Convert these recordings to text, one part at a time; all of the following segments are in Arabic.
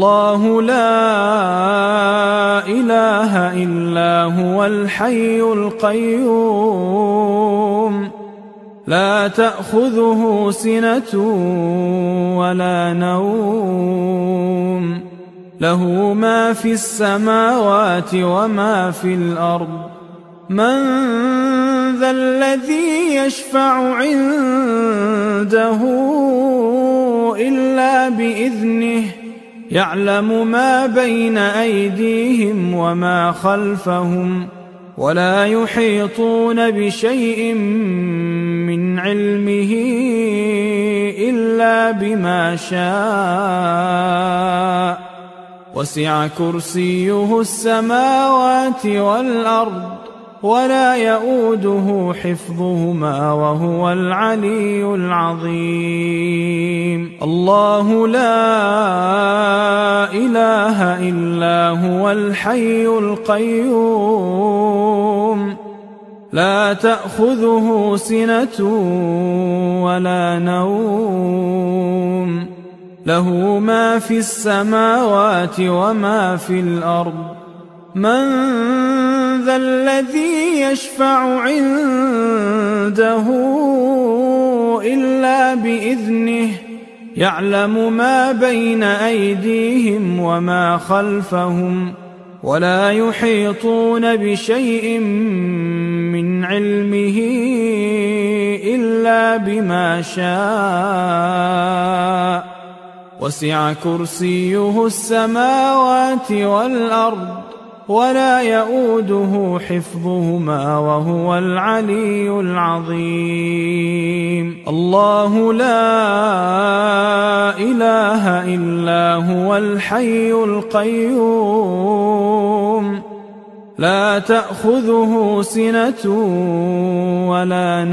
الله لا إله إلا هو الحي القيوم لا تأخذه سنة ولا نوم له ما في السماوات وما في الأرض من ذا الذي يشفع عنده إلا بإذنه يعلم ما بين أيديهم وما خلفهم ولا يحيطون بشيء من علمه إلا بما شاء وسع كرسيه السماوات والأرض ولا يؤوده حفظهما وهو العلي العظيم الله لا إله إلا هو الحي القيوم لا تأخذه سنة ولا نوم له ما في السماوات وما في الأرض من ذا الذي يشفع عنده إلا بإذنه يعلم ما بين أيديهم وما خلفهم ولا يحيطون بشيء من علمه إلا بما شاء وسع كرسيه السماوات والأرض ولا يؤوده حفظهما وهو العلي العظيم الله لا إله إلا هو الحي القيوم لا تأخذه سنة ولا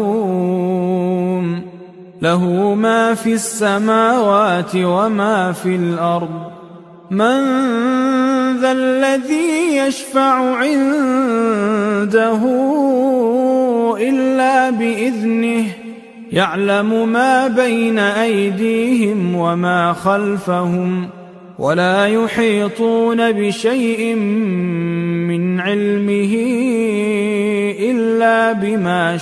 نوم له ما في السماوات وما في الأرض من ذا الذي يشفع عنده إلا بإذنه يعلم ما بين أيديهم وما خلفهم ولا يحيطون بشيء من علمه إلا بما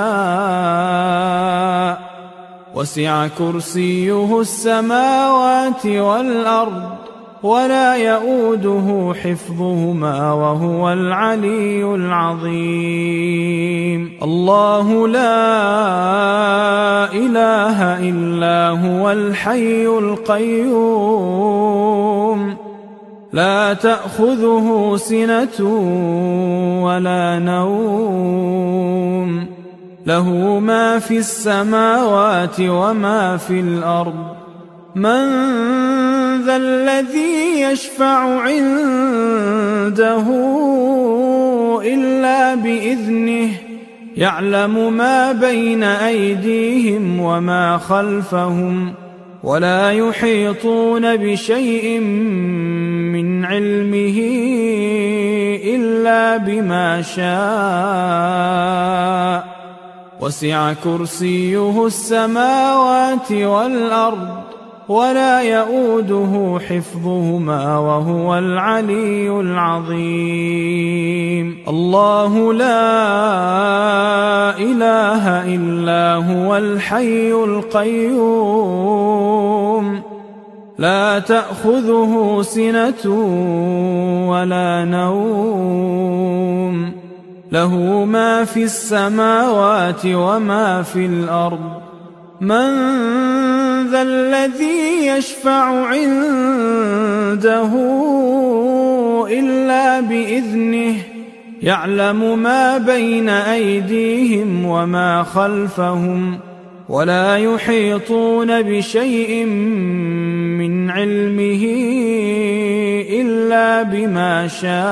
شاء وسع كرسيه السماوات والأرض ولا يؤوده حفظهما وهو العلي العظيم الله لا إله إلا هو الحي القيوم لا تأخذه سنة ولا نوم له ما في السماوات وما في الأرض من ذا الذي يشفع عنده إلا بإذنه يعلم ما بين أيديهم وما خلفهم ولا يحيطون بشيء من علمه إلا بما شاء وسع كرسيه السماوات والأرض ولا يؤوده حفظهما وهو العلي العظيم الله لا إله إلا هو الحي القيوم لا تأخذه سنة ولا نوم له ما في السماوات وما في الأرض من ذا الذي يشفع عنده إلا بإذنه يعلم ما بين أيديهم وما خلفهم ولا يحيطون بشيء من علمه إلا بما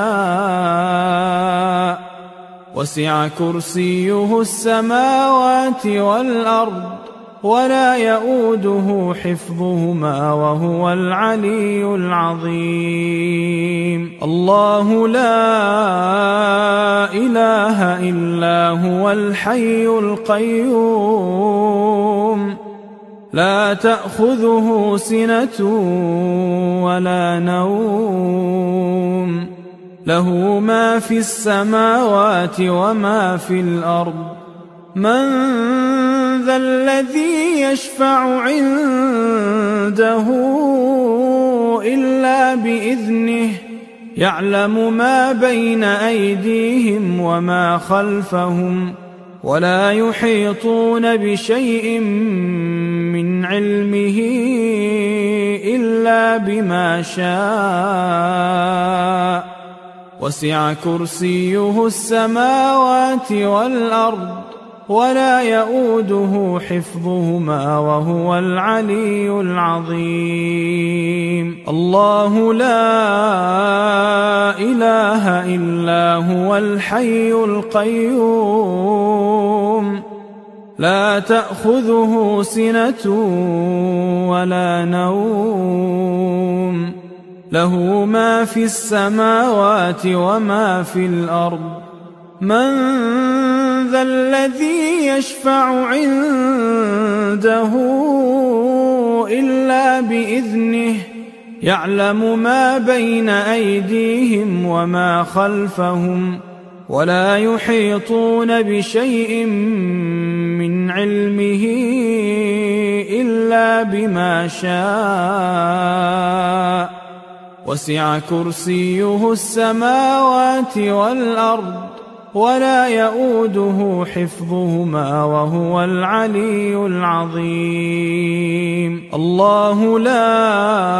شاء وسع كرسيه السماوات والأرض ولا يؤوده حفظهما وهو العلي العظيم الله لا إله إلا هو الحي القيوم لا تأخذه سنة ولا نوم له ما في السماوات وما في الأرض من ذا الذي يشفع عنده إلا بإذنه يعلم ما بين أيديهم وما خلفهم ولا يحيطون بشيء من علمه إلا بما شاء وسع كرسيه السماوات والأرض ولا يؤوده حفظهما وهو العلي العظيم الله لا إله إلا هو الحي القيوم لا تأخذه سنة ولا نوم له ما في السماوات وما في الأرض من ذا الذي يشفع عنده إلا بإذنه يعلم ما بين أيديهم وما خلفهم ولا يحيطون بشيء من علمه إلا بما شاء وسع كرسيه السماوات والأرض ولا يؤوده حفظهما وهو العلي العظيم الله لا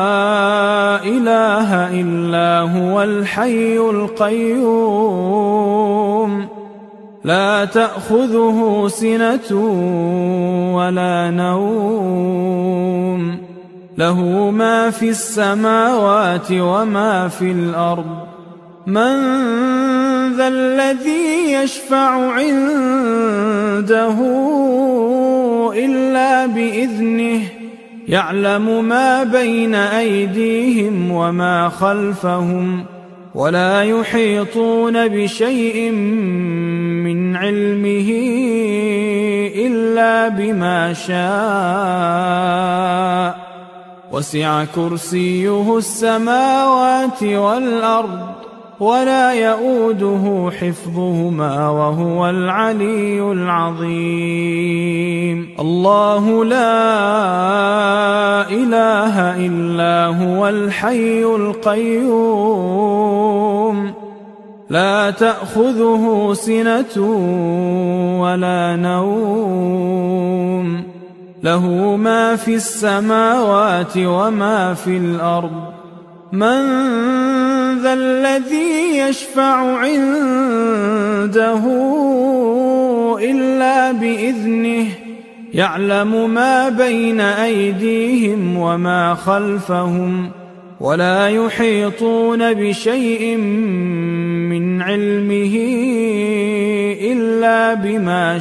إله إلا هو الحي القيوم لا تأخذه سنة ولا نوم له ما في السماوات وما في الأرض من ذا الذي يشفع عنده إلا بإذنه يعلم ما بين أيديهم وما خلفهم ولا يحيطون بشيء من علمه إلا بما شاء وسع كرسيه السماوات والأرض ولا يؤوده حفظهما وهو العلي العظيم الله لا إله إلا هو الحي القيوم لا تأخذه سنة ولا نوم له ما في السماوات وما في الأرض من ذا الذي يشفع عنده إلا بإذنه يعلم ما بين أيديهم وما خلفهم ولا يحيطون بشيء من علمه إلا بما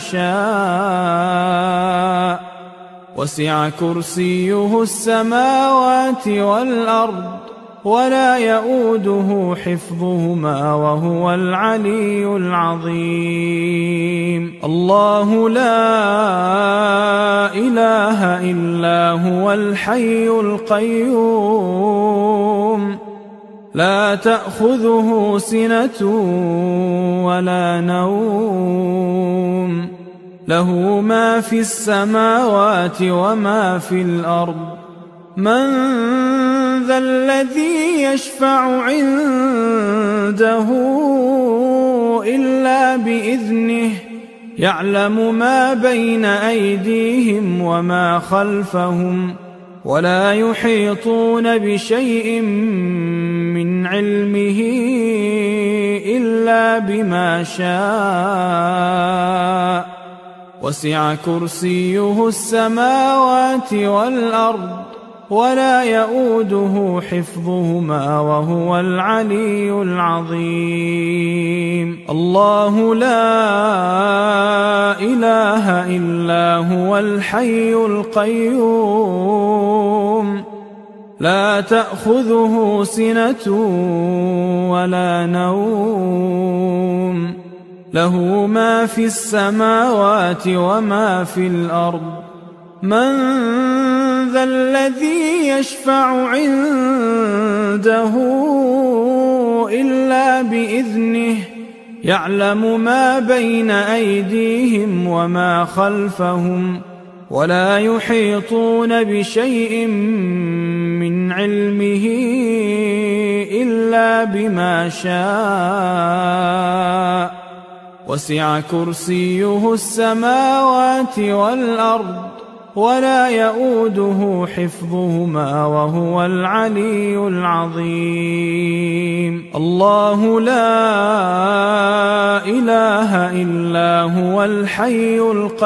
شاء وسع كرسيه السماوات والأرض ولا يؤوده حفظهما وهو العلي العظيم الله لا إله إلا هو الحي القيوم لا تأخذه سنة ولا نوم له ما في السماوات وما في الأرض من ذا الذي يشفع عنده إلا بإذنه يعلم ما بين أيديهم وما خلفهم ولا يحيطون بشيء من علمه إلا بما شاء وسع كرسيه السماوات والأرض ولا يؤوده حفظهما وهو العلي العظيم الله لا إله إلا هو الحي القيوم لا تأخذه سنة ولا نوم له ما في السماوات وما في الأرض من ذا الذي يشفع عنده عنده إلا بإذنه يعلم ما بين أيديهم وما خلفهم ولا يحيطون بشيء من علمه إلا بما شاء وسع كرسيه السماوات والأرض ولا يؤوده حفظهما وهو العلي العظيم الله لا إله إلا هو الحي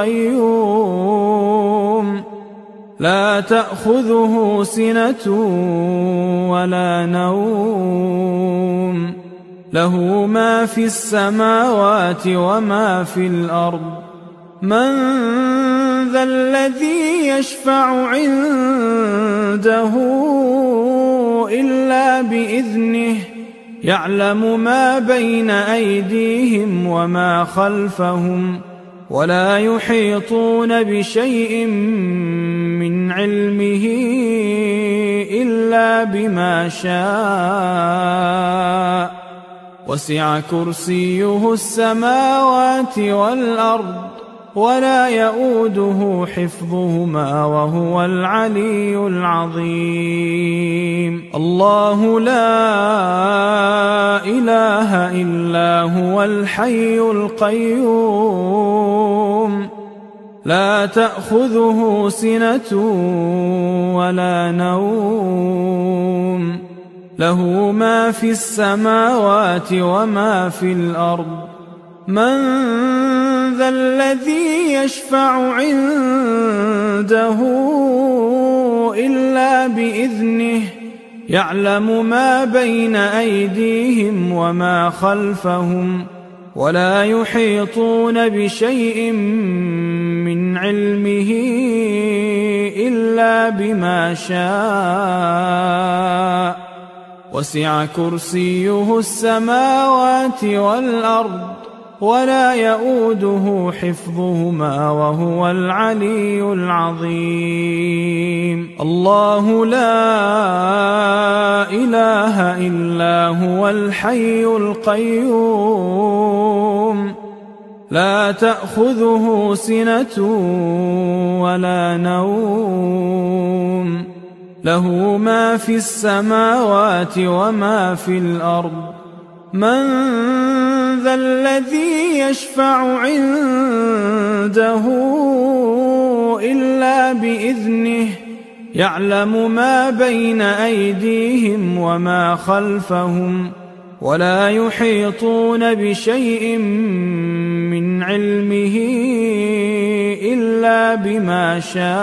القيوم لا تأخذه سنة ولا نوم له ما في السماوات وما في الأرض من ذا الذي يشفع عنده إلا بإذنه يعلم ما بين أيديهم وما خلفهم ولا يحيطون بشيء من علمه إلا بما شاء وسع كرسيه السماوات والأرض ولا يؤوده حفظهما وهو العلي العظيم الله لا إله إلا هو الحي القيوم لا تأخذه سنة ولا نوم له ما في السماوات وما في الأرض من ذا الذي يشفع عنده إلا بإذنه يعلم ما بين أيديهم وما خلفهم ولا يحيطون بشيء من علمه إلا بما شاء وسع كرسيه السماوات والأرض ولا يؤوده حفظهما وهو العلي العظيم الله لا إله إلا هو الحي القيوم لا تأخذه سنة ولا نوم له ما في السماوات وما في الأرض من ذا الذي يشفع عنده إلا بإذنه يعلم ما بين أيديهم وما خلفهم ولا يحيطون بشيء من علمه إلا بما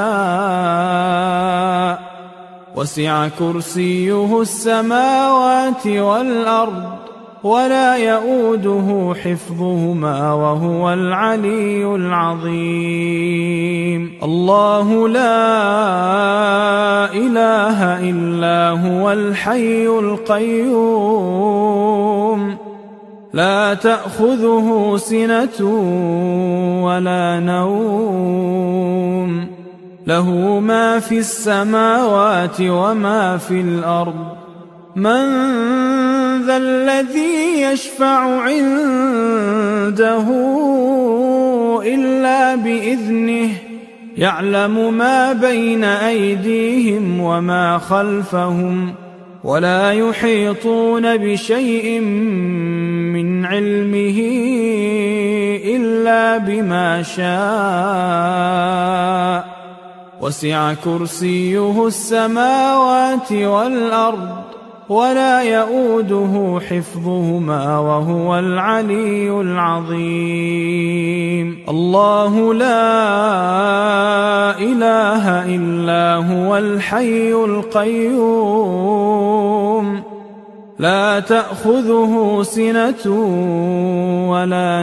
شاء وسع كرسيه السماوات والأرض ولا يؤوده حفظهما وهو العلي العظيم الله لا إله إلا هو الحي القيوم لا تأخذه سنة ولا نوم له ما في السماوات وما في الأرض من ذا الذي يشفع عنده إلا بإذنه يعلم ما بين أيديهم وما خلفهم ولا يحيطون بشيء من علمه إلا بما شاء وسع كرسيه السماوات والأرض ولا يؤوده حفظهما وهو العلي العظيم الله لا إله إلا هو الحي القيوم لا تأخذه سنة ولا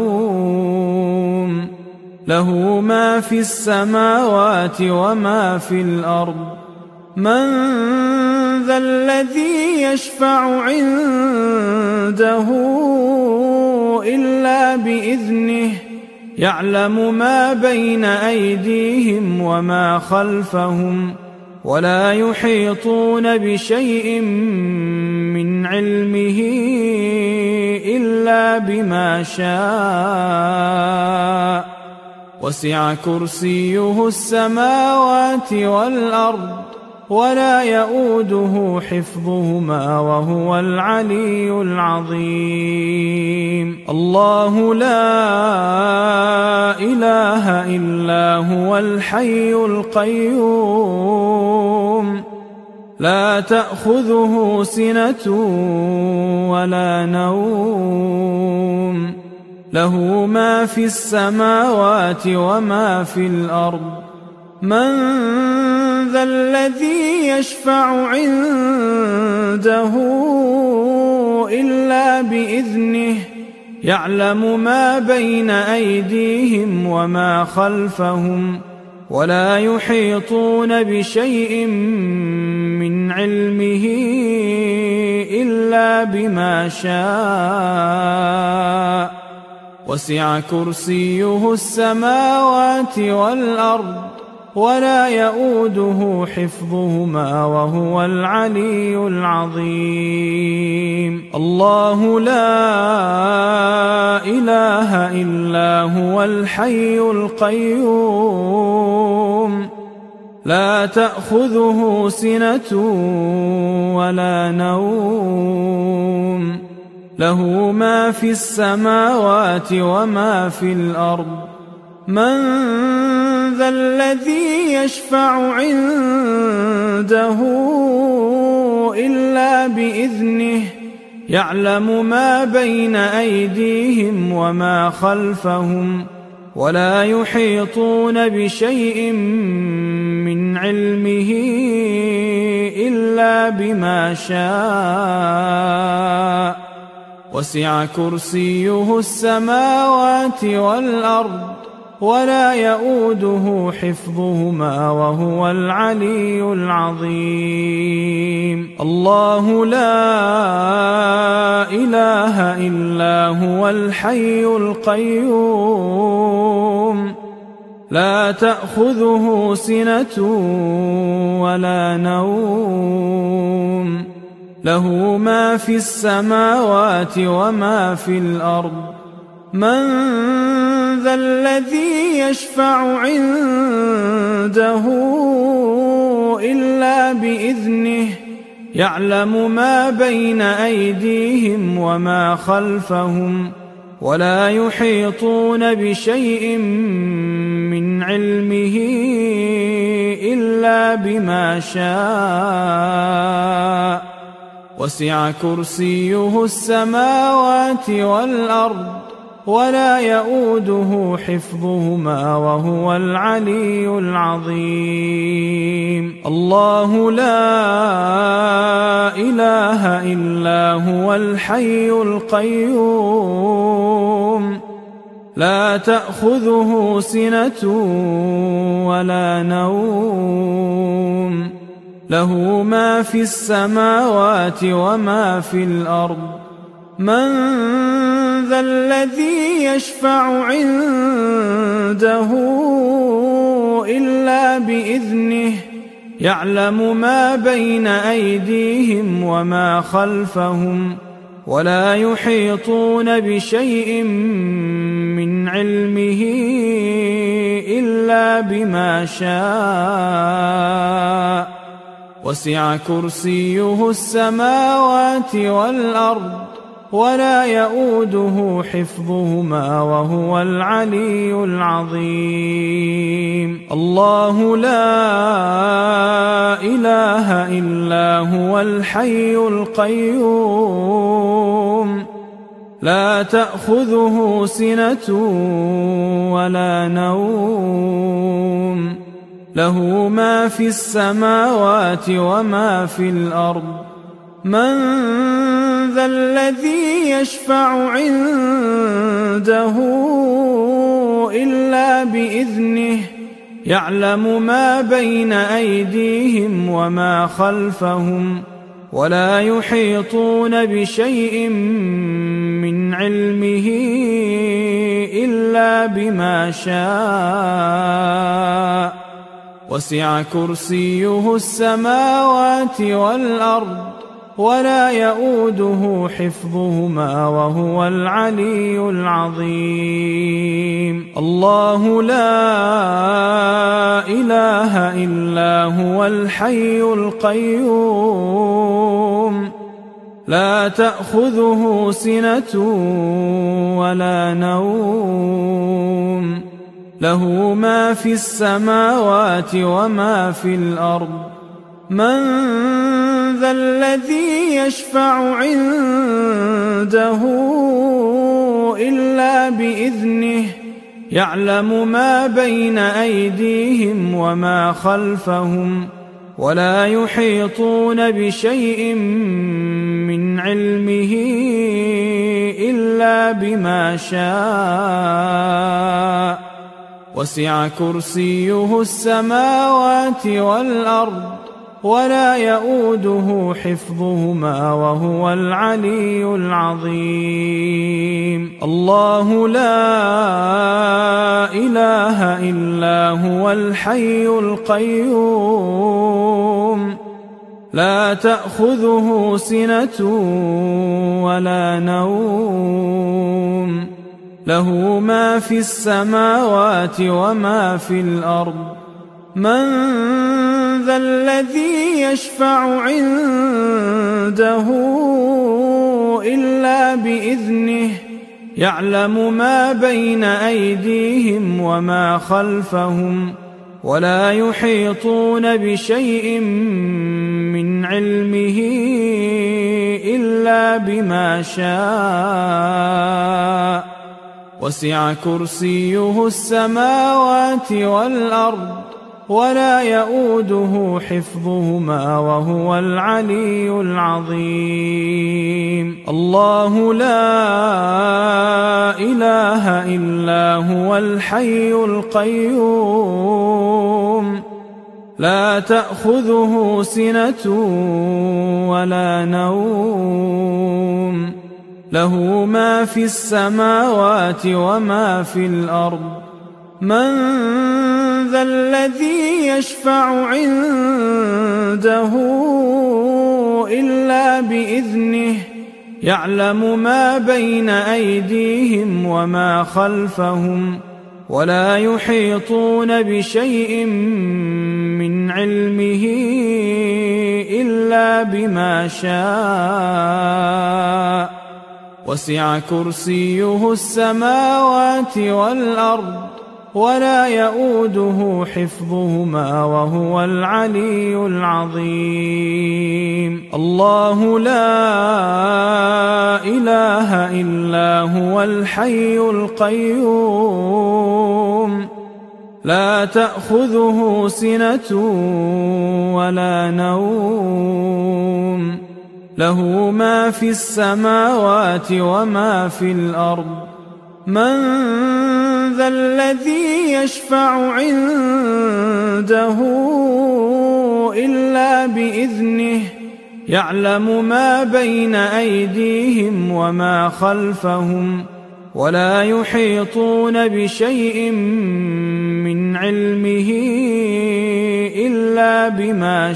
نوم له ما في السماوات وما في الأرض من ذا الذي يشفع عنده إلا بإذنه يعلم ما بين أيديهم وما خلفهم ولا يحيطون بشيء من علمه إلا بما شاء وسع كرسيه السماوات والأرض ولا يؤوده حفظهما وهو العلي العظيم الله لا إله إلا هو الحي القيوم لا تأخذه سنة ولا نوم له ما في السماوات وما في الأرض من ذا الذي يشفع عنده إلا بإذنه يعلم ما بين أيديهم وما خلفهم ولا يحيطون بشيء من علمه إلا بما شاء وسع كرسيه السماوات والأرض ولا يؤوده حفظهما وهو العلي العظيم الله لا إله إلا هو الحي القيوم لا تأخذه سنة ولا نوم له ما في السماوات وما في الأرض من ذا الذي يشفع عنده إلا بإذنه يعلم ما بين أيديهم وما خلفهم ولا يحيطون بشيء من علمه إلا بما شاء وسع كرسيه السماوات والأرض ولا يؤوده حفظهما وهو العلي العظيم الله لا إله إلا هو الحي القيوم لا تأخذه سنة ولا نوم له ما في السماوات وما في الأرض من ذا الذي يشفع عنده إلا بإذنه يعلم ما بين أيديهم وما خلفهم ولا يحيطون بشيء من علمه إلا بما شاء وسع كرسيه السماوات والأرض ولا يؤوده حفظهما وهو العلي العظيم الله لا إله إلا هو الحي القيوم لا تأخذه سنة ولا نوم له ما في السماوات وما في الأرض من ذا الذي يشفع عنده إلا بإذنه يعلم ما بين أيديهم وما خلفهم ولا يحيطون بشيء من علمه إلا بما شاء وسع كرسيه السماوات والأرض ولا يؤوده حفظهما وهو العلي العظيم الله لا إله إلا هو الحي القيوم لا تأخذه سنة ولا نوم له ما في السماوات وما في الأرض من ذا الذي يشفع عنده إلا بإذنه يعلم ما بين أيديهم وما خلفهم ولا يحيطون بشيء من علمه إلا بما شاء وسع كرسيه السماوات والأرض ولا يئوده حفظهما وهو العلي العظيم. الله لا إله إلا هو الحي القيوم لا تأخذه سنة ولا نوم له ما في السماوات وما في الأرض. من ذا الذي يشفع عنده إلا بإذنه يعلم ما بين أيديهم وما خلفهم ولا يحيطون بشيء من علمه إلا بما شاء. وسع كرسيه السماوات والأرض ولا يئوده حفظهما وهو العلي العظيم. الله لا إله إلا هو الحي القيوم لا تأخذه سنة ولا نوم له ما في السماوات وما في الأرض. من ذا الذي يشفع عنده إلا بإذنه يعلم ما بين أيديهم وما خلفهم ولا يحيطون بشيء من علمه إلا بما شاء. وسع كرسيه السماوات والأرض ولا يئوده حفظهما وهو العلي العظيم. الله لا إله إلا هو الحي القيوم لا تأخذه سنة ولا نوم له ما في السماوات وما في الأرض. من ذا الذي يشفع عنده إلا بإذنه يعلم ما بين أيديهم وما خلفهم ولا يحيطون بشيء من علمه إلا بما شاء. وسع كرسيه السماوات والأرض ولا يئوده حفظهما وهو العلي العظيم. الله لا إله إلا هو الحي القيوم لا تأخذه سنة ولا نوم له ما في السماوات وما في الأرض. من ذا الذي يشفع عنده إلا بإذنه يعلم ما بين أيديهم وما خلفهم ولا يحيطون بشيء من علمه إلا بما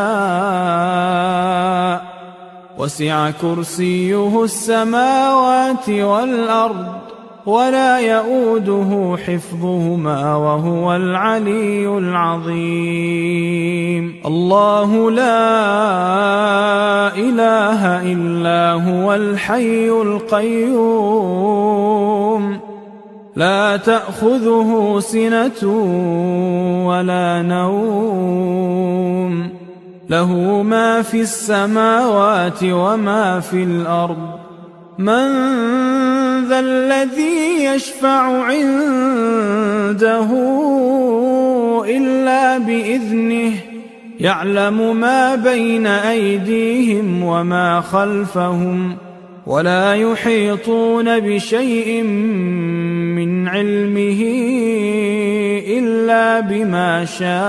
شاء. وسع كرسيه السماوات والأرض ولا يئوده حفظهما وهو العلي العظيم. الله لا إله إلا هو الحي القيوم لا تأخذه سنة ولا نوم له ما في السماوات وما في الأرض. من ذا الذي يشفع عنده إلا بإذنه يعلم ما بين أيديهم وما خلفهم ولا يحيطون بشيء من علمه إلا بما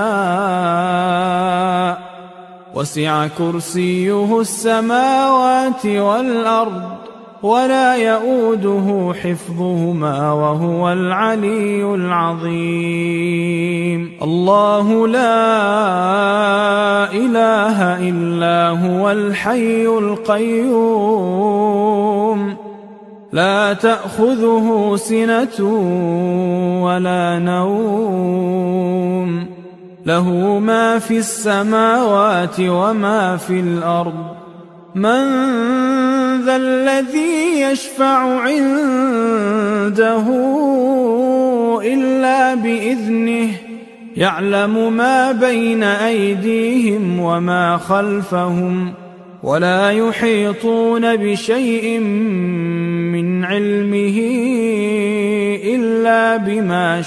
شاء. وسع كرسيه السماوات والأرض ولا يؤوده حفظهما وهو العلي العظيم. الله لا إله إلا هو الحي القيوم لا تأخذه سنة ولا نوم له ما في السماوات وما في الأرض من ذا الذي يشفع عنده إلا بإذنه يعلم ما بين أيديهم وما خلفهم ولا يحيطون بشيء من علمه إلا بما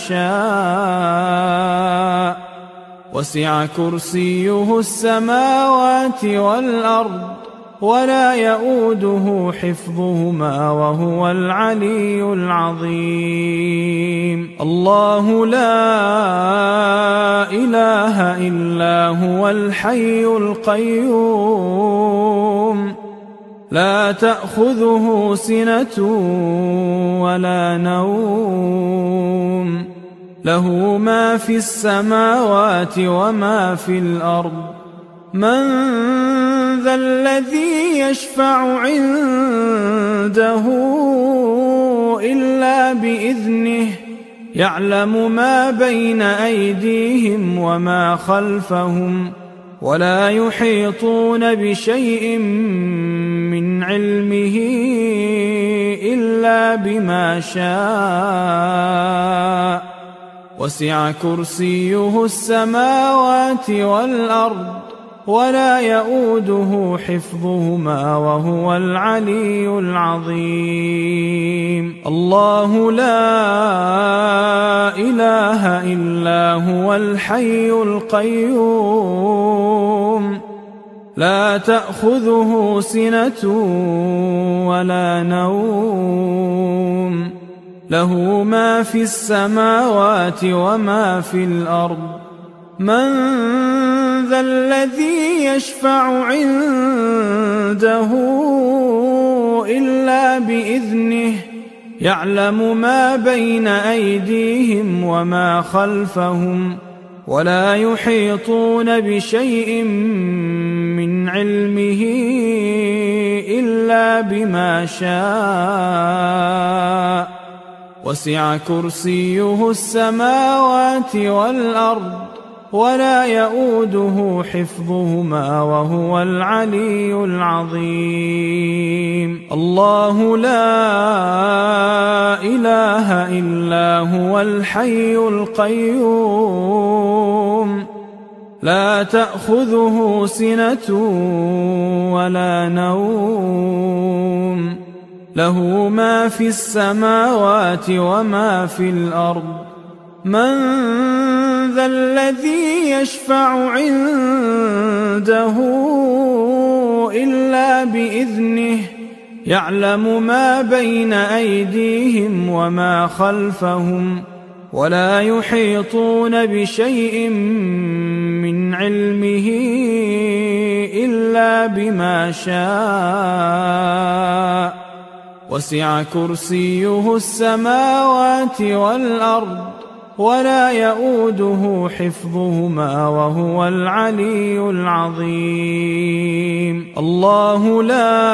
شاء وسع كرسيه السماوات والأرض ولا يؤوده حفظهما وهو العلي العظيم. الله لا إله إلا هو الحي القيوم لا تأخذه سنة ولا نوم له ما في السماوات وما في الأرض من ذا الذي يشفع عنده إلا بإذنه يعلم ما بين أيديهم وما خلفهم ولا يحيطون بشيء من علمه إلا بما شاء وسع كرسيه السماوات والأرض ولا يؤوده حفظهما وهو العلي العظيم. الله لا إله إلا هو الحي القيوم لا تأخذه سنة ولا نوم له ما في السماوات وما في الأرض من ذا الذي يشفع عنده إلا بإذنه يعلم ما بين أيديهم وما خلفهم ولا يحيطون بشيء من علمه إلا بما شاء وسع كرسيه السماوات والأرض ولا يؤوده حفظهما وهو العلي العظيم. الله لا إله إلا هو الحي القيوم لا تأخذه سنة ولا نوم له ما في السماوات وما في الأرض من ذا الذي يشفع عنده إلا بإذنه يعلم ما بين أيديهم وما خلفهم ولا يحيطون بشيء من علمه إلا بما شاء وسع كرسيه السماوات والأرض ولا يؤوده حفظهما وهو العلي العظيم. الله لا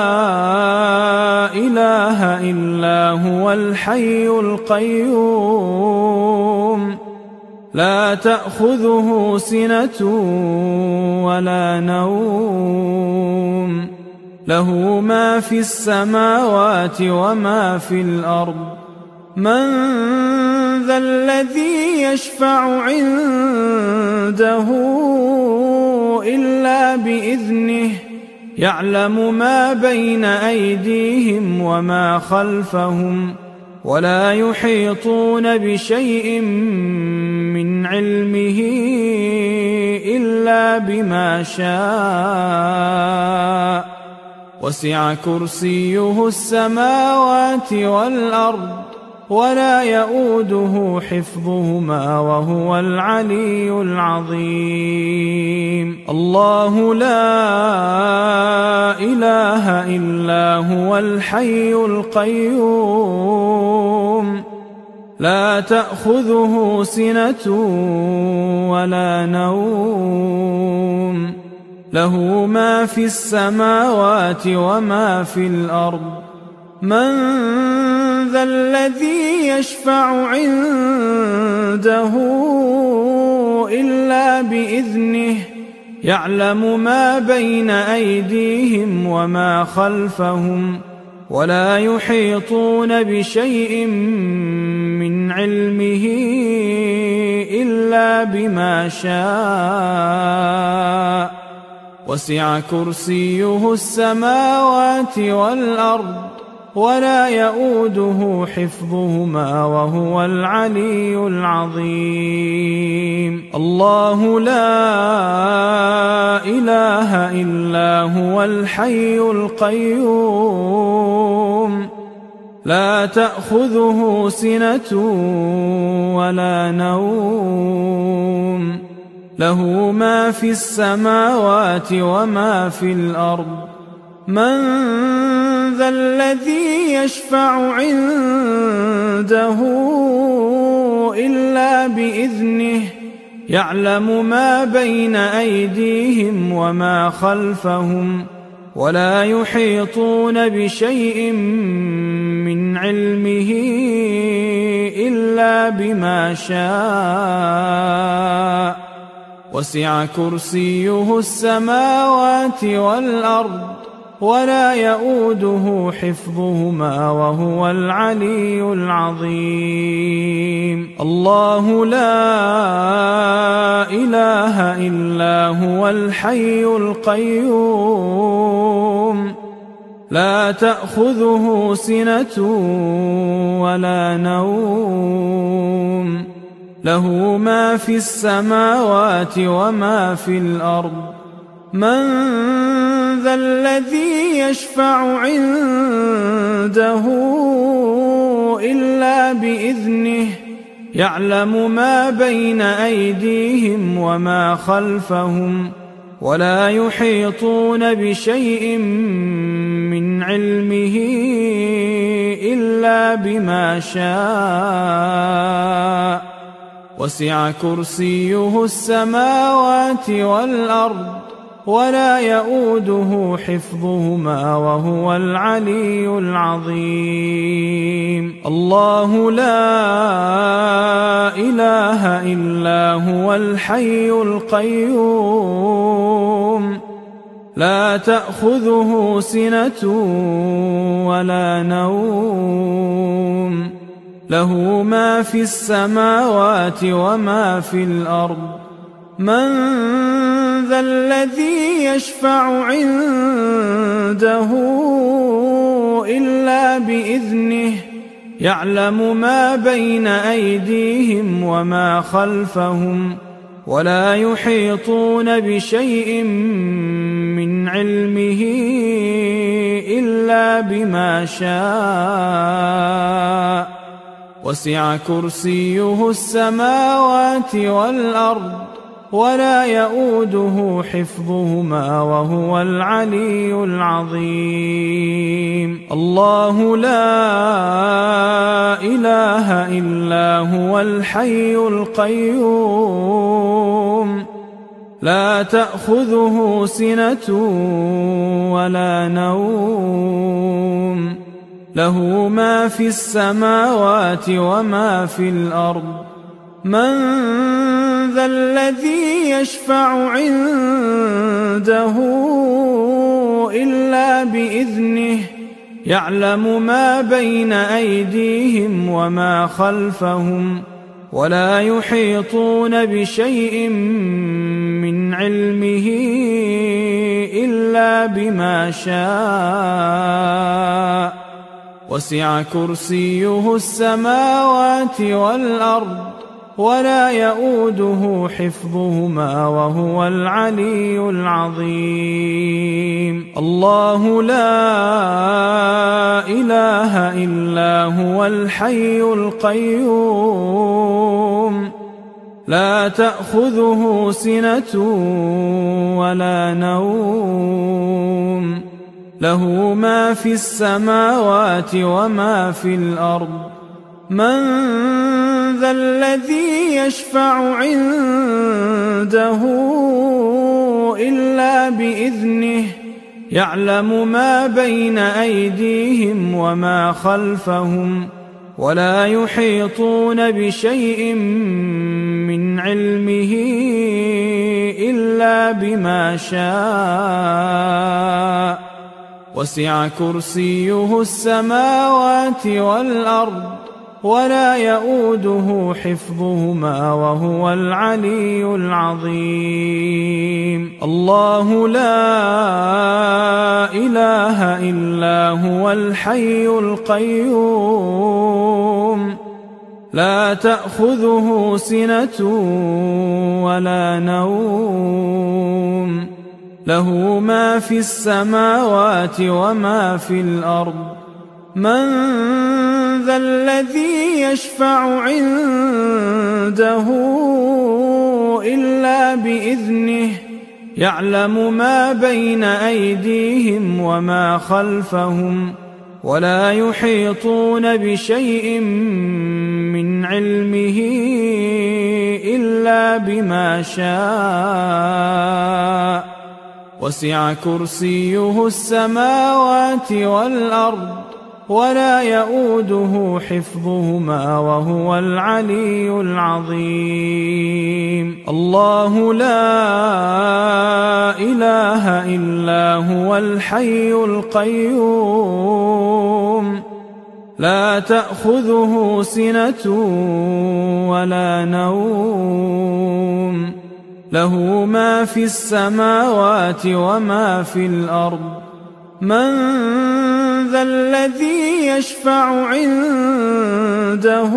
إله إلا هو الحي القيوم لا تأخذه سنة ولا نوم له ما في السماوات وما في الأرض من ذا الذي يشفع عنده إلا بإذنه يعلم ما بين أيديهم وما خلفهم ولا يحيطون بشيء من علمه إلا بما شاء وسع كرسيه السماوات والأرض ولا يؤوده حفظهما وهو العلي العظيم. الله لا إله إلا هو الحي القيوم لا تأخذه سنة ولا نوم له ما في السماوات وما في الأرض من ذا الذي يشفع عنده إلا بإذنه يعلم ما بين أيديهم وما خلفهم ولا يحيطون بشيء من علمه إلا بما شاء وسع كرسيه السماوات والأرض ولا يؤوده حفظهما وهو العلي العظيم. الله لا إله إلا هو الحي القيوم لا تأخذه سنة ولا نوم له ما في السماوات وما في الأرض من ذا الذي يشفع عنده إلا بإذنه يعلم ما بين أيديهم وما خلفهم ولا يحيطون بشيء من علمه إلا بما شاء وسع كرسيه السماوات والأرض ولا يؤوده حفظهما وهو العلي العظيم. الله لا إله إلا هو الحي القيوم لا تأخذه سنة ولا نوم له ما في السماوات وما في الأرض من ذا الذي يشفع عنده إلا بإذنه يعلم ما بين أيديهم وما خلفهم ولا يحيطون بشيء من علمه إلا بما شاء وسع كرسيه السماوات والأرض ولا يؤوده حفظهما وهو العلي العظيم. الله لا إله إلا هو الحي القيوم لا تأخذه سنة ولا نوم له ما في السماوات وما في الأرض من ذا الذي يشفع عنده إلا بإذنه يعلم ما بين أيديهم وما خلفهم ولا يحيطون بشيء من علمه إلا بما شاء وسع كرسيه السماوات والأرض ولا يؤوده حفظهما وهو العلي العظيم. الله لا إله إلا هو الحي القيوم لا تأخذه سنة ولا نوم له ما في السماوات وما في الأرض من ذا الذي يشفع عنده إلا بإذنه يعلم ما بين أيديهم وما خلفهم ولا يحيطون بشيء من علمه إلا بما شاء وسع كرسيه السماوات والأرض ولا يؤوده حفظهما وهو العلي العظيم. الله لا إله إلا هو الحي القيوم لا تأخذه سنة ولا نوم له ما في السماوات وما في الأرض من ذا الذي يشفع عنده إلا بإذنه يعلم ما بين أيديهم وما خلفهم ولا يحيطون بشيء من علمه إلا بما شاء وسع كرسيه السماوات والأرض ولا يؤوده حفظهما وهو العلي العظيم الله لا إله إلا هو الحي القيوم لا تأخذه سنة ولا نوم له ما في السماوات وما في الأرض من ذا الذي يشفع عنده إلا بإذنه يعلم ما بين أيديهم وما خلفهم ولا يحيطون بشيء من علمه إلا بما شاء وسع كرسيه السماوات والأرض ولا يؤوده حفظهما وهو العلي العظيم الله لا إله إلا هو الحي القيوم لا تأخذه سنة ولا نوم له ما في السماوات وما في الأرض من ذا الذي يشفع عنده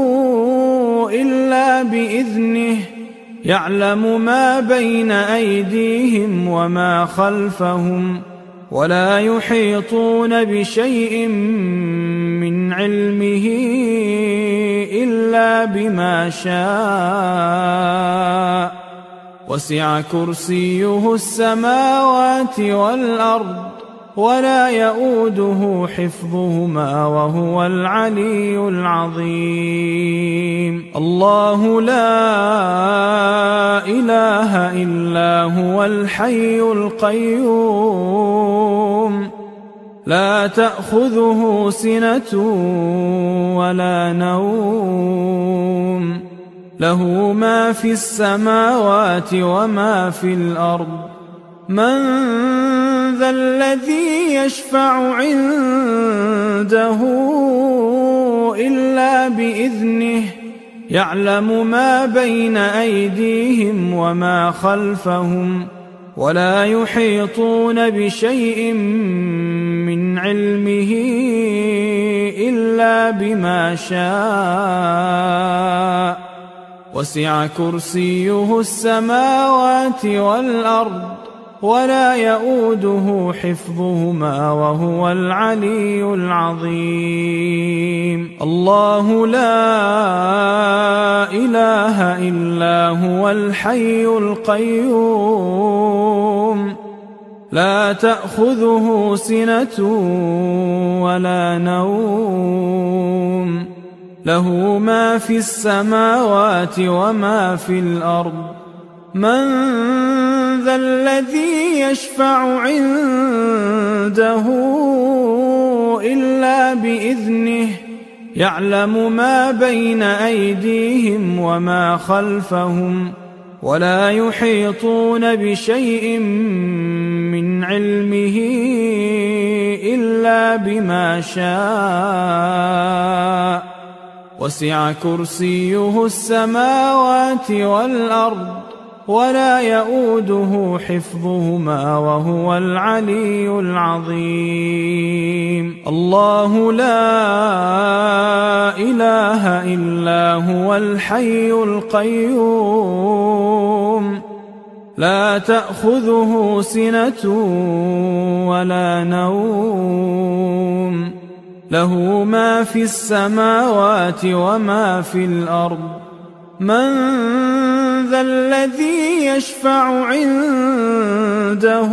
إلا بإذنه يعلم ما بين أيديهم وما خلفهم ولا يحيطون بشيء من علمه إلا بما شاء وسع كرسيه السماوات والأرض ولا يؤوده حفظهما وهو العلي العظيم الله لا إله إلا هو الحي القيوم لا تأخذه سنة ولا نوم له ما في السماوات وما في الأرض من ذا الذي يشفع عنده إلا بإذنه يعلم ما بين أيديهم وما خلفهم ولا يحيطون بشيء من علمه إلا بما شاء وسع كرسيه السماوات والأرض ولا يؤوده حفظهما وهو العلي العظيم الله لا إله إلا هو الحي القيوم لا تأخذه سنة ولا نوم له ما في السماوات وما في الأرض من ذا الذي يشفع عنده إلا بإذنه يعلم ما بين أيديهم وما خلفهم ولا يحيطون بشيء من علمه إلا بما شاء وسع كرسيه السماوات والأرض ولا يؤوده حفظهما وهو العلي العظيم الله لا إله إلا هو الحي القيوم لا تأخذه سنة ولا نوم له ما في السماوات وما في الأرض. من ذا الذي يشفع عنده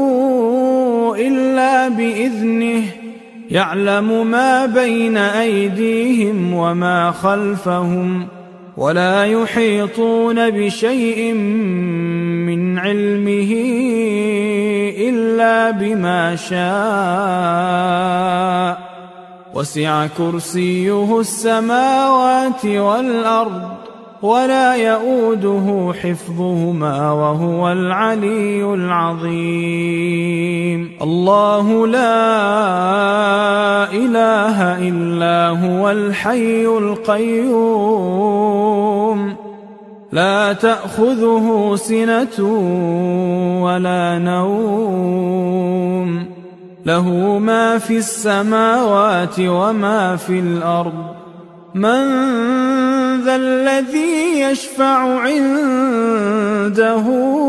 إلا بإذنه يعلم ما بين أيديهم وما خلفهم ولا يحيطون بشيء من علمه إلا بما شاء وسع كرسيه السماوات والأرض ولا يؤوده حفظهما وهو العلي العظيم. الله لا إله إلا هو الحي القيوم لا تأخذه سنة ولا نوم له ما في السماوات وما في الأرض. من ذا الذي يشفع عنده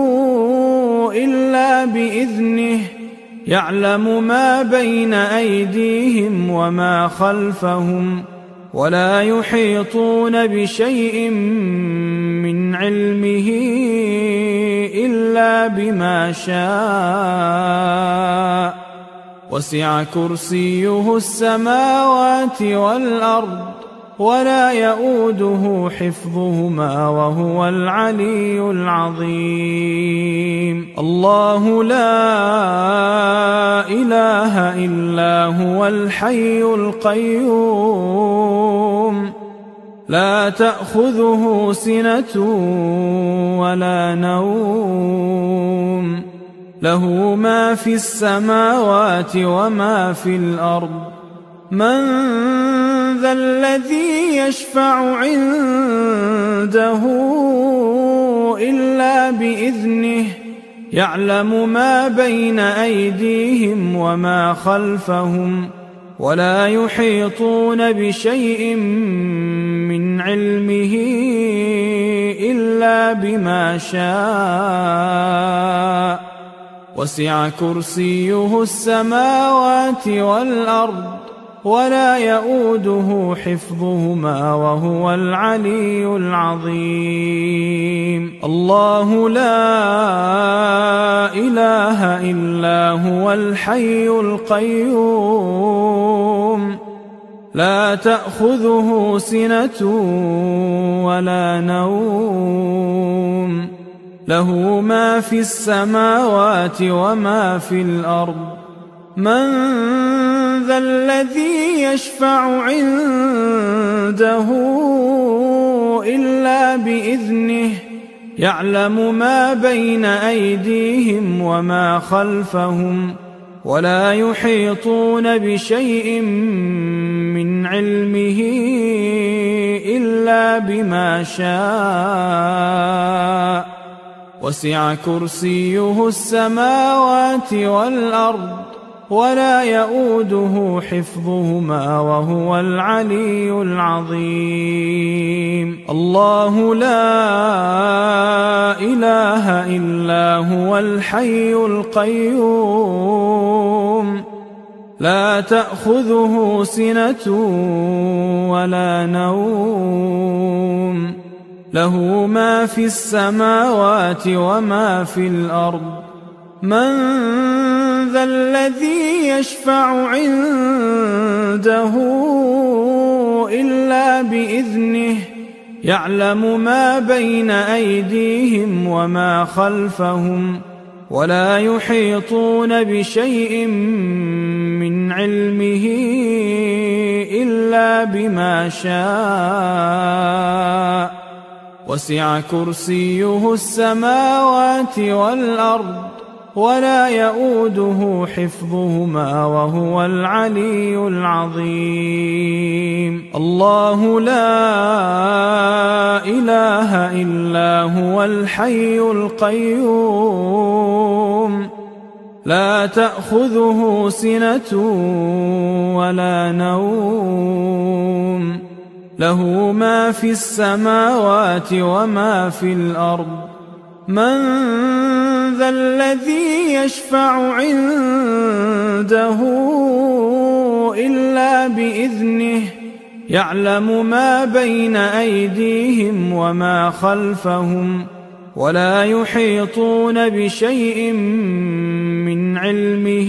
إلا بإذنه يعلم ما بين أيديهم وما خلفهم ولا يحيطون بشيء من علمه إلا بما شاء وسع كرسيه السماوات والأرض ولا يؤوده حفظهما وهو العلي العظيم. الله لا إله إلا هو الحي القيوم لا تأخذه سنة ولا نوم له ما في السماوات وما في الأرض. من ذا الذي يشفع عنده إلا بإذنه يعلم ما بين أيديهم وما خلفهم ولا يحيطون بشيء من علمه إلا بما شاء وسع كرسيه السماوات والأرض ولا يؤوده حفظهما وهو العلي العظيم. الله لا إله إلا هو الحي القيوم لا تأخذه سنة ولا نوم له ما في السماوات وما في الأرض. من ذا الذي يشفع عنده إلا بإذنه يعلم ما بين أيديهم وما خلفهم ولا يحيطون بشيء من علمه إلا بما شاء وسع كرسيه السماوات والأرض ولا يؤوده حفظهما وهو العلي العظيم. الله لا إله إلا هو الحي القيوم لا تأخذه سنة ولا نوم له ما في السماوات وما في الأرض. من ذا الذي يشفع عنده إلا بإذنه يعلم ما بين أيديهم وما خلفهم ولا يحيطون بشيء من علمه إلا بما شاء وسع كرسيه السماوات والأرض ولا يؤوده حفظهما وهو العلي العظيم. الله لا إله إلا هو الحي القيوم لا تأخذه سنة ولا نوم له ما في السماوات وما في الأرض. من ذا الذي يشفع عنده إلا إلا بإذنه يعلم ما بين أيديهم وما خلفهم ولا يحيطون بشيء من علمه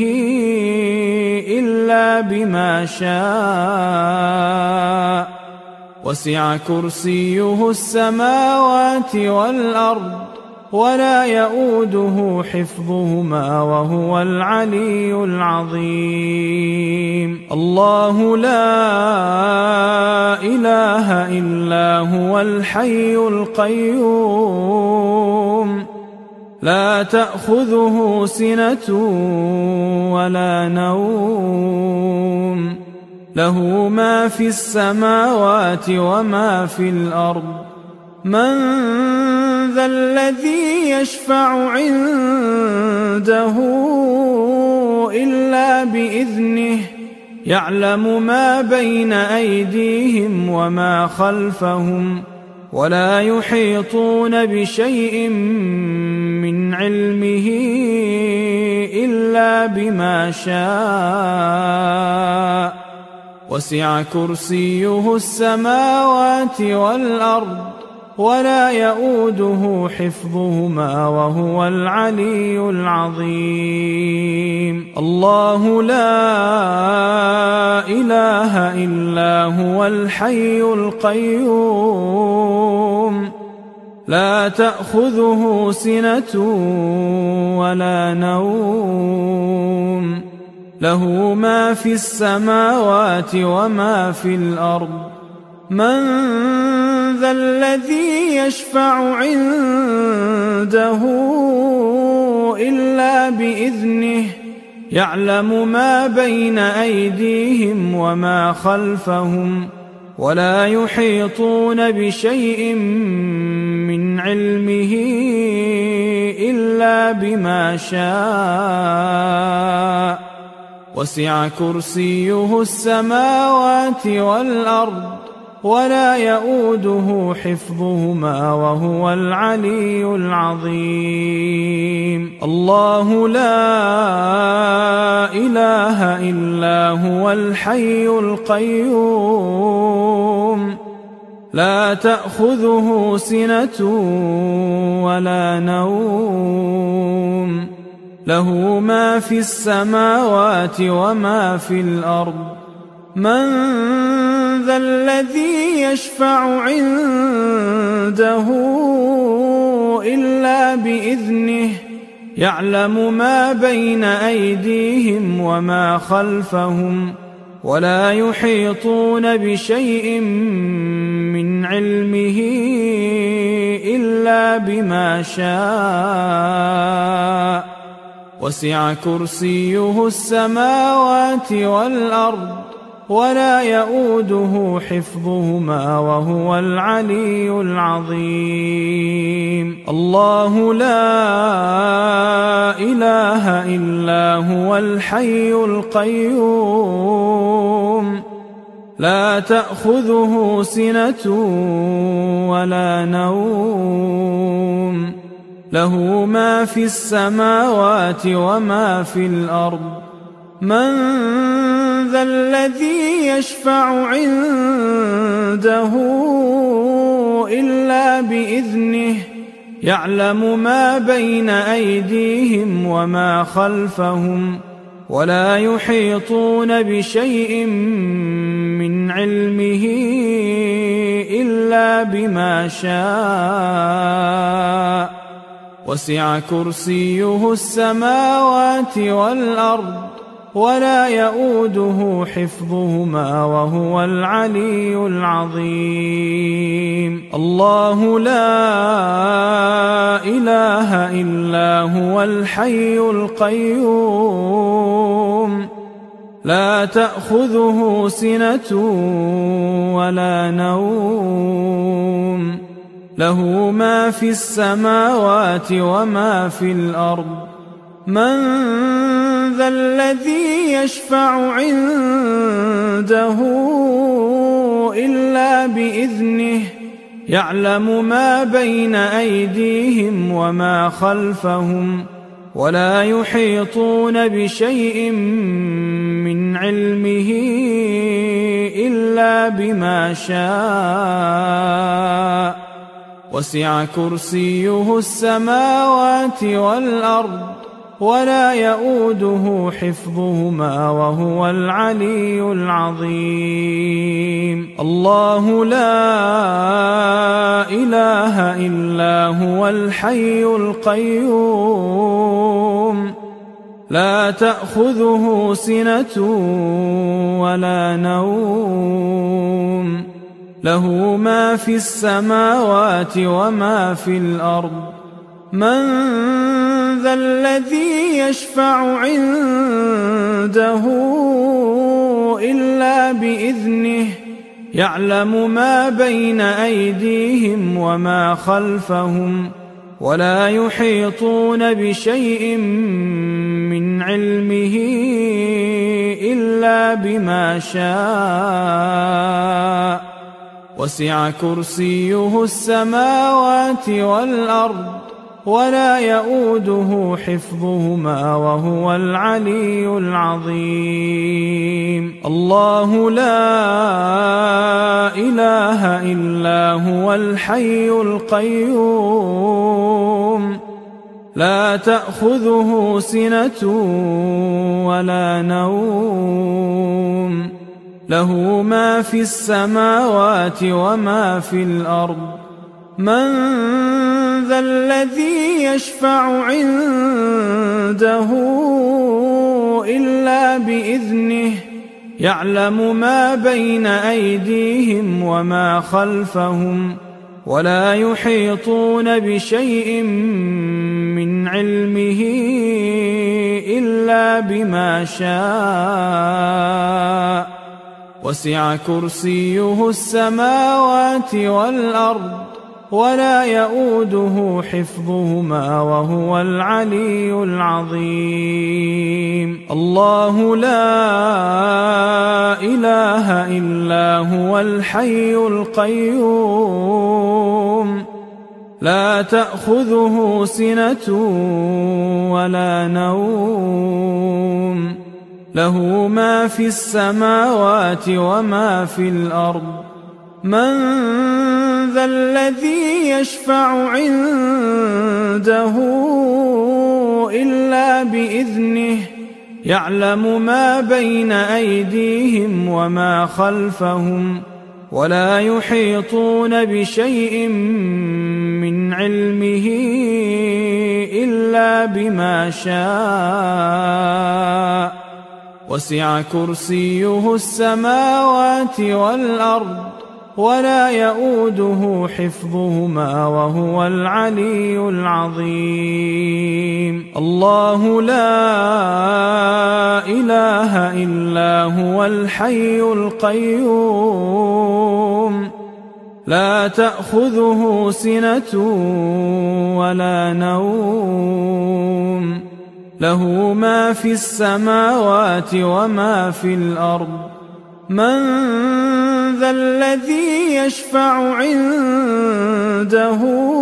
إلا بما شاء وسع كرسيه السماوات والأرض ولا يؤوده حفظهما وهو العلي العظيم الله لا إله إلا هو الحي القيوم لا تأخذه سنة ولا نوم له ما في السماوات وما في الأرض من ذا الذي يشفع عنده إلا بإذنه يعلم ما بين أيديهم وما خلفهم ولا يحيطون بشيء من علمه إلا بما شاء وسع كرسيه السماوات والأرض ولا يؤوده حفظهما وهو العلي العظيم الله لا إله إلا هو الحي القيوم لا تأخذه سنة ولا نوم له ما في السماوات وما في الأرض من ذا الذي يشفع عنده إلا بإذنه يعلم ما بين أيديهم وما خلفهم ولا يحيطون بشيء من علمه إلا بما شاء وسع كرسيه السماوات والأرض ولا يؤوده حفظهما وهو العلي العظيم الله لا إله إلا هو الحي القيوم لا تأخذه سنة ولا نوم له ما في السماوات وما في الأرض من ذا الذي يشفع عنده إلا بإذنه يعلم ما بين أيديهم وما خلفهم ولا يحيطون بشيء من علمه إلا بما شاء وسع كرسيه السماوات والأرض ولا يؤوده حفظهما وهو العلي العظيم الله لا إله إلا هو الحي القيوم لا تأخذه سنة ولا نوم له ما في السماوات وما في الأرض من ذا الذي يشفع عنده إلا بإذنه يعلم ما بين أيديهم وما خلفهم ولا يحيطون بشيء من علمه إلا بما شاء وسع كرسيه السماوات والأرض ولا يؤوده حفظهما وهو العلي العظيم الله لا إله إلا هو الحي القيوم لا تأخذه سنة ولا نوم له ما في السماوات وما في الأرض من ذا الذي يشفع عنده إلا بإذنه يعلم ما بين أيديهم وما خلفهم ولا يحيطون بشيء من علمه إلا بما شاء وسع كرسيه السماوات والأرض ولا يؤوده حفظهما وهو العلي العظيم الله لا إله إلا هو الحي القيوم لا تأخذه سنة ولا نوم له ما في السماوات وما في الأرض من ذا الذي يشفع عنده إلا بإذنه يعلم ما بين أيديهم وما خلفهم ولا يحيطون بشيء من علمه إلا بما شاء وسع كرسيه السماوات والأرض ولا يؤوده حفظهما وهو العلي العظيم الله لا إله إلا هو الحي القيوم لا تأخذه سنة ولا نوم له ما في السماوات وما في الأرض من ذا الذي يشفع عنده إلا بإذنه يعلم ما بين أيديهم وما خلفهم ولا يحيطون بشيء من علمه إلا بما شاء وسع كرسيه السماوات والأرض ولا يؤوده حفظهما وهو العلي العظيم الله لا إله إلا هو الحي القيوم لا تأخذه سنة ولا نوم له ما في السماوات وما في الأرض من ذا الذي يشفع عنده إلا بإذنه يعلم ما بين أيديهم وما خلفهم ولا يحيطون بشيء من علمه إلا بما شاء وسع كرسيه السماوات والأرض ولا يؤوده حفظهما وهو العلي العظيم الله لا إله إلا هو الحي القيوم لا تأخذه سنة ولا نوم له ما في السماوات وما في الأرض من ذا الذي يشفع عنده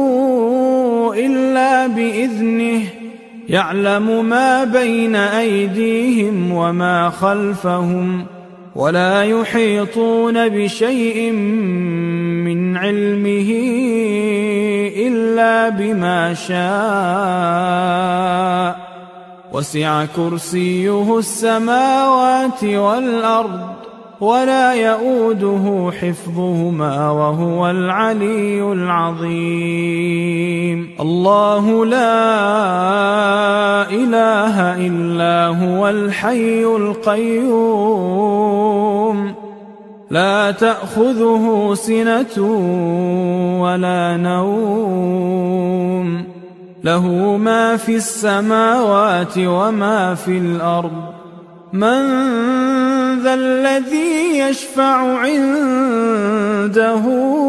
إلا بإذنه يعلم ما بين أيديهم وما خلفهم ولا يحيطون بشيء من علمه إلا بما شاء وسع كرسيه السماوات والأرض ولا يؤوده حفظهما وهو العلي العظيم الله لا إله إلا هو الحي القيوم لا تأخذه سنة ولا نوم له ما في السماوات وما في الأرض من ذا الذي يشفع عنده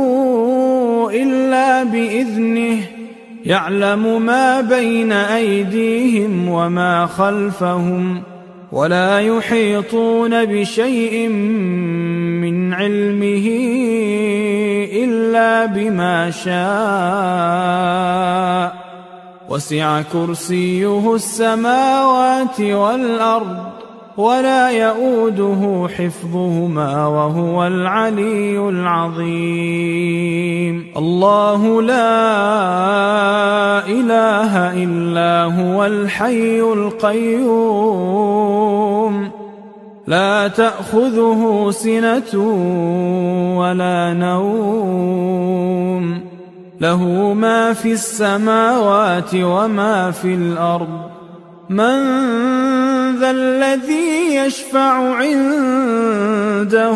إلا بإذنه يعلم ما بين أيديهم وما خلفهم ولا يحيطون بشيء من علمه إلا بما شاء وسع كرسيه السماوات والأرض ولا يئوده حفظهما وهو العلي العظيم. الله لا إله إلا هو الحي القيوم لا تأخذه سنة ولا نوم له ما في السماوات وما في الأرض. من ذا الذي يشفع عنده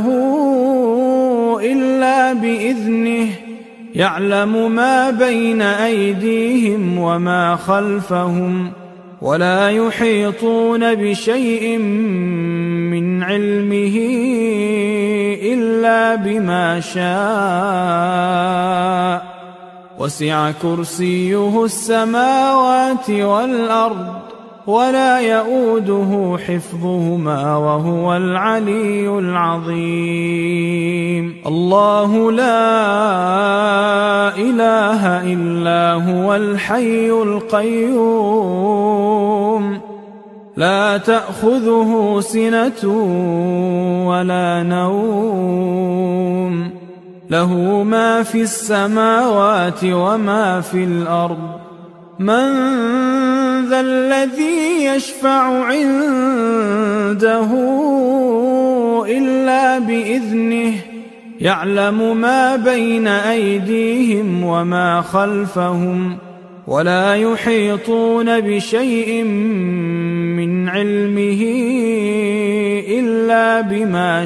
إلا بإذنه يعلم ما بين أيديهم وما خلفهم ولا يحيطون بشيء من علمه إلا بما شاء. وسع كرسيه السماوات والأرض ولا يئوده حفظهما وهو العلي العظيم. الله لا إله إلا هو الحي القيوم لا تأخذه سنة ولا نوم له ما في السماوات وما في الأرض. من ذا الذي يشفع عنده إلا بإذنه يعلم ما بين أيديهم وما خلفهم ولا يحيطون بشيء من علمه إلا بما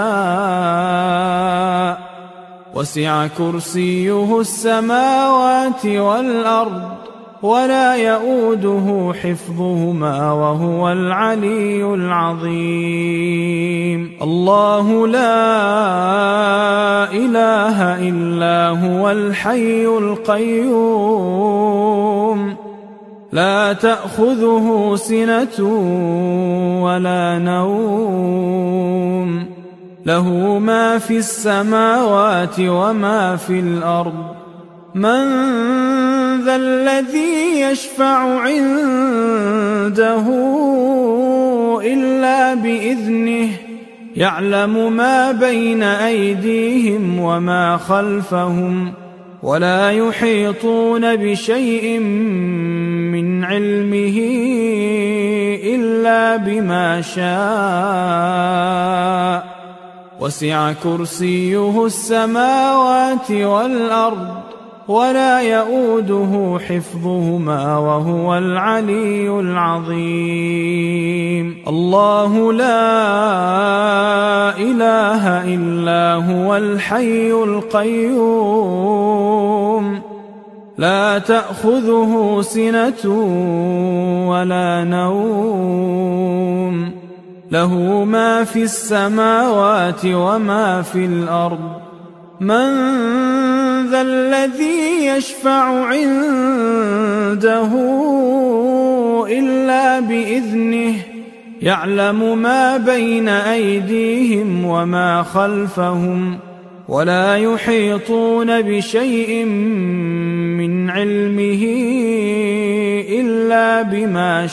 شاء. وسع كرسيه السماوات والأرض ولا يئوده حفظهما وهو العلي العظيم. الله لا إله إلا هو الحي القيوم لا تأخذه سنة ولا نوم له ما في السماوات وما في الأرض. من ذا الذي يشفع عنده إلا بإذنه يعلم ما بين أيديهم وما خلفهم ولا يحيطون بشيء من علمه إلا بما شاء. وسع كرسيه السماوات والأرض ولا يئوده حفظهما وهو العلي العظيم. الله لا إله إلا هو الحي القيوم لا تأخذه سنة ولا نوم له ما في السماوات وما في الأرض. من ذا الذي يشفع عنده إلا بإذنه يعلم ما بين أيديهم وما خلفهم ولا يحيطون بشيء من علمه إلا بما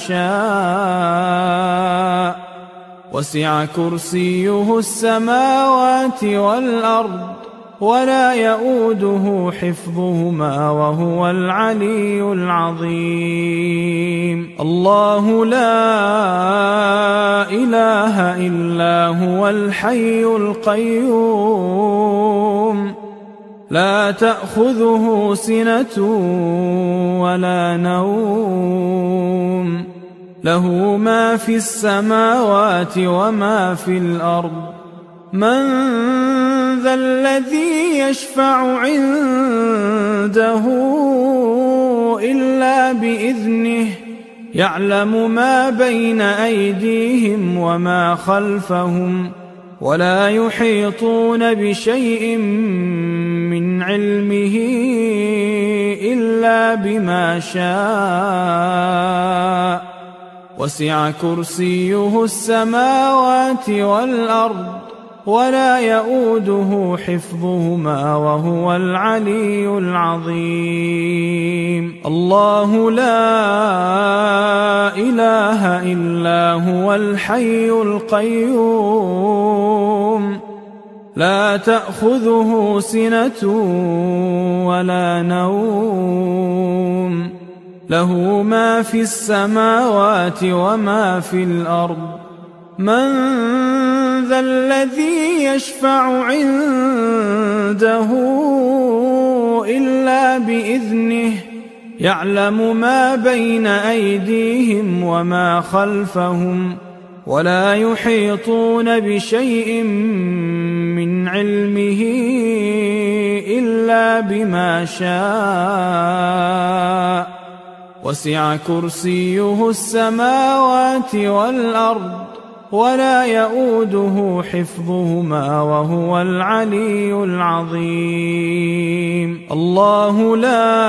شاء. وسع كرسيه السماوات والأرض ولا يئوده حفظهما وهو العلي العظيم. الله لا إله إلا هو الحي القيوم لا تأخذه سنة ولا نوم له ما في السماوات وما في الأرض. من ذا الذي يشفع عنده إلا بإذنه يعلم ما بين أيديهم وما خلفهم ولا يحيطون بشيء من علمه إلا بما شاء. وسع كرسيه السماوات والأرض ولا يؤوده حفظهما وهو العلي العظيم. الله لا إله إلا هو الحي القيوم لا تأخذه سنة ولا نوم له ما في السماوات وما في الأرض من ذا الذي يشفع عنده إلا بإذنه يعلم ما بين أيديهم وما خلفهم ولا يحيطون بشيء من علمه إلا بما شاء وسع كرسيه السماوات والأرض ولا يؤوده حفظهما وهو العلي العظيم. الله لا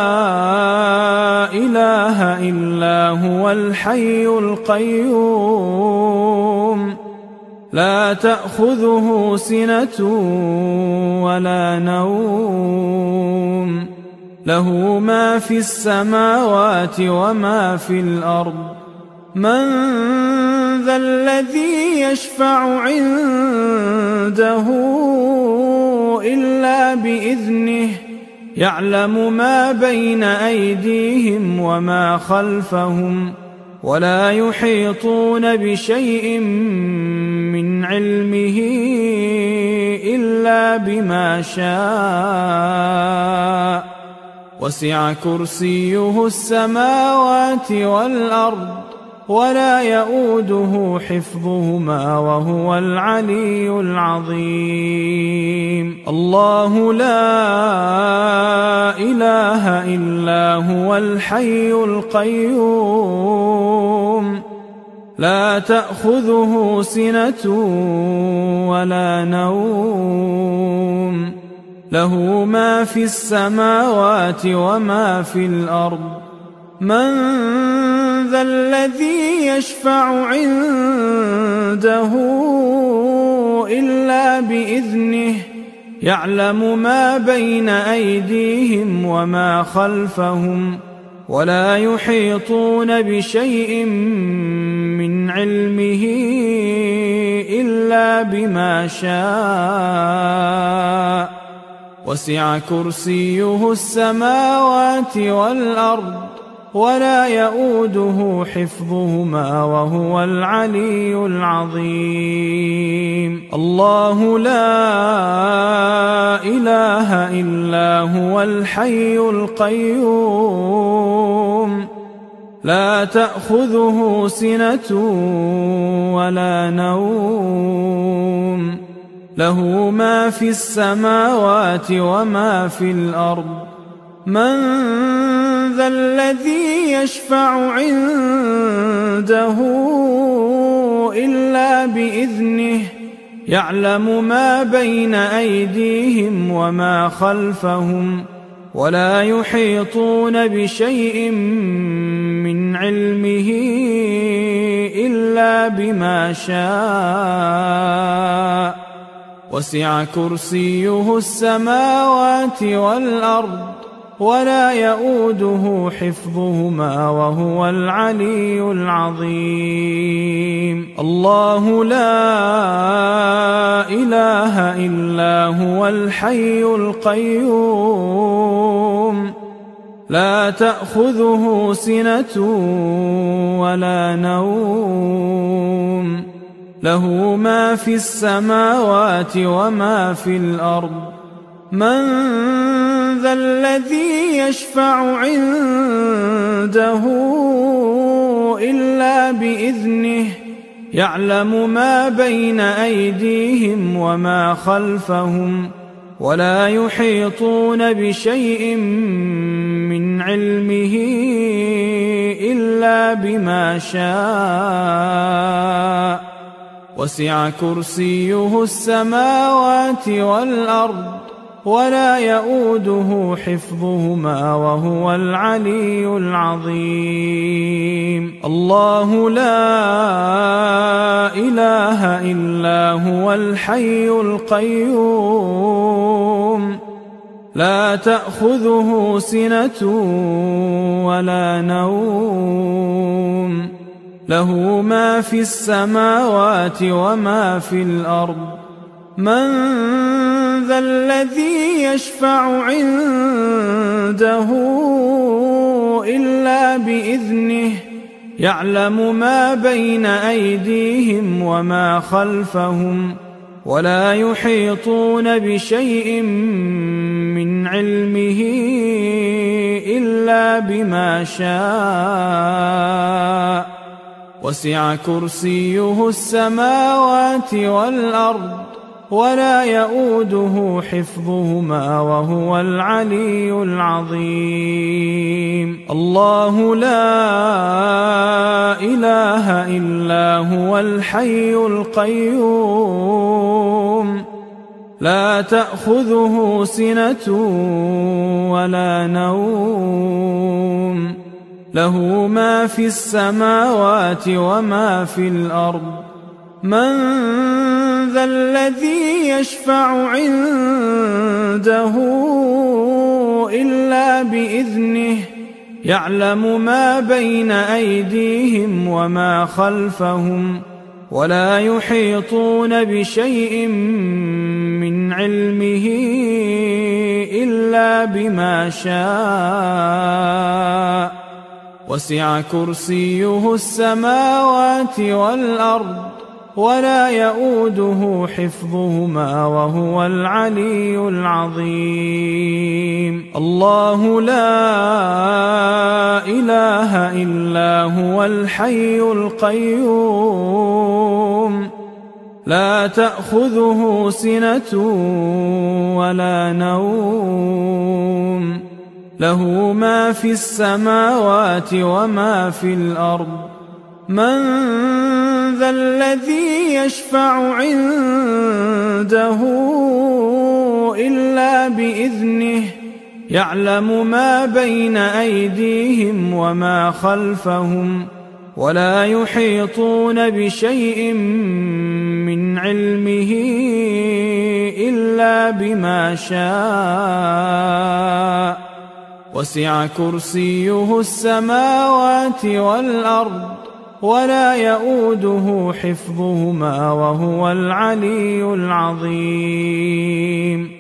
إله إلا هو الحي القيوم لا تأخذه سنة ولا نوم له ما في السماوات وما في الأرض من ذا الذي يشفع عنده إلا بإذنه يعلم ما بين أيديهم وما خلفهم ولا يحيطون بشيء من علمه إلا بما شاء وسع كرسيه السماوات والأرض ولا يؤوده حفظهما وهو العلي العظيم. الله لا إله إلا هو الحي القيوم لا تأخذه سنة ولا نوم له ما في السماوات وما في الأرض من ذا الذي يشفع عنده إلا بإذنه يعلم ما بين أيديهم وما خلفهم ولا يحيطون بشيء من علمه إلا بما شاء وسع كرسيه السماوات والأرض ولا يؤوده حفظهما وهو العلي العظيم. الله لا إله إلا هو الحي القيوم لا تأخذه سنة ولا نوم له ما في السماوات وما في الأرض من ذا الذي يشفع عنده إلا بإذنه يعلم ما بين أيديهم وما خلفهم ولا يحيطون بشيء من علمه إلا بما شاء وسع كرسيه السماوات والأرض ولا يؤوده حفظهما وهو العلي العظيم. الله لا إله إلا هو الحي القيوم لا تأخذه سنة ولا نوم له ما في السماوات وما في الأرض من ذا الذي يشفع عنده إلا بإذنه يعلم ما بين أيديهم وما خلفهم ولا يحيطون بشيء من علمه إلا بما شاء وسع كرسيه السماوات والأرض ولا يؤوده حفظهما وهو العلي العظيم. الله لا إله إلا هو الحي القيوم لا تأخذه سنة ولا نوم له ما في السماوات وما في الأرض من ذا الذي يشفع عنده إلا بإذنه يعلم ما بين أيديهم وما خلفهم ولا يحيطون بشيء من علمه إلا بما شاء وسع كرسيه السماوات والأرض ولا يؤوده حفظهما وهو العلي العظيم. الله لا إله إلا هو الحي القيوم لا تأخذه سنة ولا نوم له ما في السماوات وما في الأرض من ذا الذي يشفع عنده إلا بإذنه يعلم ما بين أيديهم وما خلفهم ولا يحيطون بشيء من علمه إلا بما شاء وسع كرسيه السماوات والأرض ولا يؤوده حفظهما وهو العلي العظيم. الله لا إله إلا هو الحي القيوم لا تأخذه سنة ولا نوم له ما في السماوات وما في الأرض من ذا الذي يشفع عنده إلا بإذنه يعلم ما بين أيديهم وما خلفهم ولا يحيطون بشيء من علمه إلا بما شاء وسع كرسيه السماوات والأرض ولا يؤوده حفظهما وهو العلي العظيم.